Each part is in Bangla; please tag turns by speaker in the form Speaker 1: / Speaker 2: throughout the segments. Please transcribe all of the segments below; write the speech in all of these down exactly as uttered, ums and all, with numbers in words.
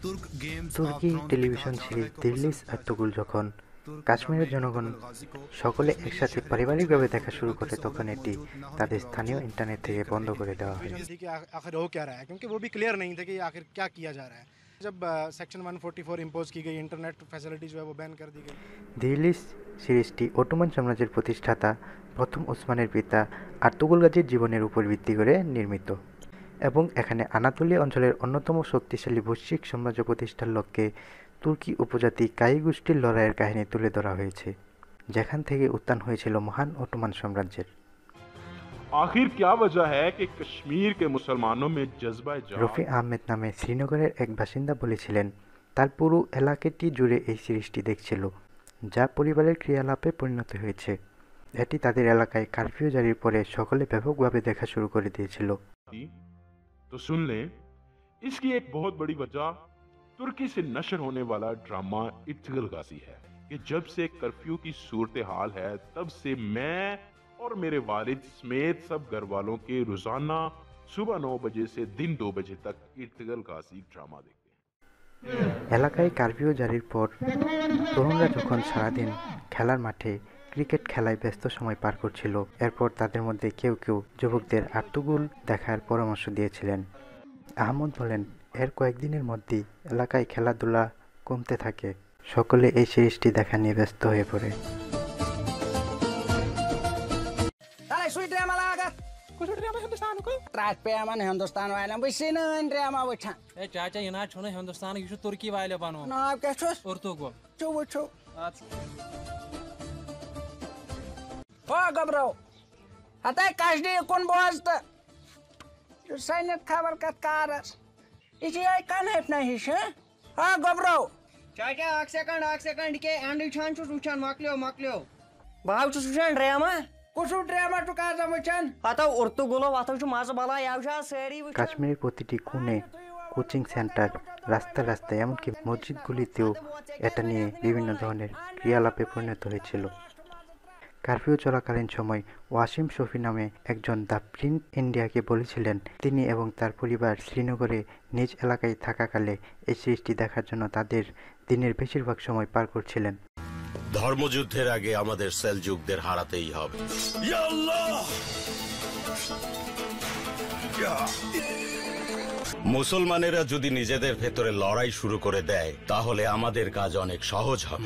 Speaker 1: তুর্কি টেলিভিশন সিরিজ দিরিলিস এরতুগ্রুল যখন কাশ্মীরের জনগণ সকলে একসাথে পারিবারিকভাবে দেখা শুরু করে তখন এটি তাদের স্থানীয় ইন্টারনেট থেকে বন্ধ করে দেওয়া হয়। দিরিলিস সিরিজটি অটোমান সাম্রাজ্যের প্রতিষ্ঠাতা প্রথম ওসমানের পিতা আর্তুগুল গাজীর জীবনের উপর ভিত্তি করে নির্মিত এবং এখানে আনাতোলিয়া অঞ্চলের অন্যতম শক্তিশালী বৈশ্বিক সাম্রাজ্য প্রতিষ্ঠার লক্ষ্যে তুর্কি উপজাতি কায়ি গোষ্ঠীর লড়াইয়ের কাহিনী তুলে ধরা হয়েছে, যেখান থেকে উত্থান হয়েছিল মহান অটোমান সাম্রাজ্যের।
Speaker 2: आखिर क्या वजह है कि कश्मीर के मुसलमानों में जज्बा
Speaker 1: রফি আহমেদ নামে শ্রীনগরের এক বাসিন্দা বলেছিলেন তার পুরো এলাকাটি জুড়ে এই সিরিজটি দেখছিল, যা পরিবারের ক্রিয়াকলাপে পরিণত হয়েছে। এটি তাদের এলাকায় কারফিউ জারির পরে সকলে ব্যাপকভাবে দেখা শুরু করে দিয়েছিল।
Speaker 2: तो सुन लें, इसकी एक बहुत बड़ी वजह तुर्की से नशर होने वाला ड्रामा इर्तुगरुल गाजी है कि जब से कर्फ्यू की सूरत हाल है तब से मैं और मेरे वालिद समेत सब घर वालों के रोजाना सुबह नौ बजे से दिन दो बजे तक इर्तुगरुल गाजी ड्रामा देखते हैं।
Speaker 1: এলাকায় কারফিউ জারির পর তরুণরা যখন সারাদিন খেলার মাঠে ক্রিকেট খেলায় ব্যস্ত সময় পার করছিল, এরপর তাদের মধ্যে কেউ কেউ যুবকদের আর্তুগুল দেখার পরামর্শ দিয়েছিলেন। আহমদ বলেন, এর কয়েকদিনের মধ্যেই এলাকায় খেলাধুলা কমতে থাকে, সকলে এই সিরিজটি দেখা নিয়ে ব্যস্ত হয়ে পড়ে।
Speaker 3: खबर कत्कार इसी आई कान है अपना हिश हाँ गबरो चाचा एक सेकंड एक सेकंड के एंडी छान छु छान माकलियो माकलियो भाव छु छान ड्रामा कुछ ड्रामा टू का जमचन आता उर्तु गोलो वातो छु माज बाला यावशा सेरी
Speaker 1: কাশ্মীরের প্রতিটি কোণে কোচিং সেন্টার, রাস্তা রাস্তায় এমনকি মসজিদগুলিতেও এটা নিয়ে বিভিন্ন ধরনের ক্রিয়াকলাপে পরিণত হয়েছিল। কারফিউ চলাকালীন সময় ওয়াসিম শফি নামে একজন দ্য প্রিন্ট ইন্ডিয়াকে বলেছিলেন তিনি এবং তার পরিবার শ্রীনগরে নিজ এলাকায় থাকাকালে এই সিরিজটি দেখার জন্য তাদের দিনের বেশিরভাগ সময় পার করছিলেন।
Speaker 4: ধর্মযুদ্ধের আগে আমাদের সেলজুকদের হারাতেই হবে। মুসলমানেরা যদি নিজেদের ভেতরে লড়াই শুরু করে দেয় তাহলে আমাদের কাজ অনেক সহজ হবে।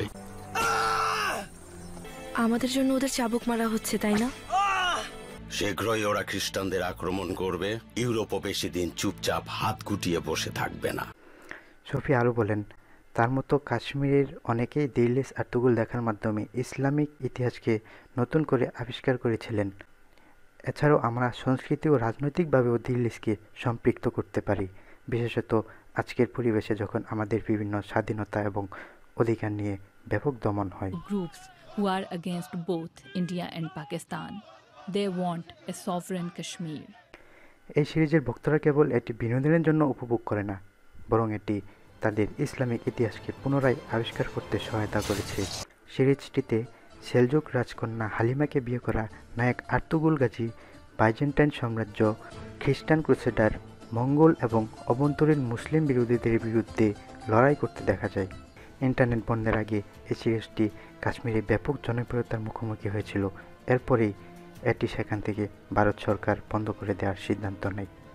Speaker 5: আমাদের জন্য ওদের চাবুক মারা হচ্ছে, তাই না?
Speaker 4: শীঘ্রই ওরা খ্রিস্টানদের আক্রমণ করবে। ইউরোপও বেশি দিন চুপচাপ হাত গুটিয়ে বসে থাকবে না।
Speaker 1: শফি আরও বলেন, তার মতো কাশ্মীরের অনেকেই দিরিলিস এরতুগ্রুল দেখার মাধ্যমে ইসলামিক ইতিহাসকে নতুন করে আবিষ্কার করেছিলেন। এছাড়াও আমরা সংস্কৃতি ও রাজনৈতিকভাবেও দিরিলিসকে সম্পৃক্ত করতে পারি, বিশেষত আজকের পরিবেশে যখন আমাদের বিভিন্ন স্বাধীনতা এবং অধিকার নিয়ে ব্যাপক দমন হয়।
Speaker 6: Who are against both India and Pakistan. They want a sovereign Kashmir.
Speaker 1: এই সিরিজের ভক্তরা কেবল এটি বিনোদনের জন্য উপভোগ করে না, বরং এটি তাদের ইসলামিক ইতিহাসকে পুনরায় আবিষ্কার করতে সহায়তা করেছে। সিরিজটিতে সেলজুক রাজকন্যা হালিমাকে বিয়ে করা নায়ক আর্তুগুল গাজী বাইজেন্টাইন সাম্রাজ্য, খ্রিস্টান ক্রুসেডার, মঙ্গল এবং অভ্যন্তরীণ মুসলিম বিরোধীদের বিরুদ্ধে লড়াই করতে দেখা যায়। ইন্টারনেট বন্ধের আগে এই সিরিজটি কাশ্মীরে ব্যাপক জনপ্রিয়তার মুখোমুখি হয়েছিল। এরপরেই এটি সেখান থেকে ভারত সরকার বন্ধ করে দেওয়ার সিদ্ধান্ত নেয়।